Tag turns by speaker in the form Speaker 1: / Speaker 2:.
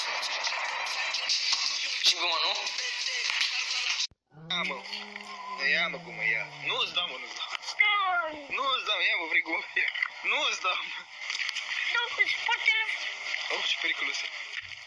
Speaker 1: Și gumă, nu?
Speaker 2: Ia, mă. Ia, mă, gumă, ia. Nu-ți dau, mă, nu-ți dau. Nu-ți dau, ia, mă, vrei gumă, ia. Nu-ți dau, mă.
Speaker 3: Nu, îți pot telefon.
Speaker 2: Oh, ce periculos e.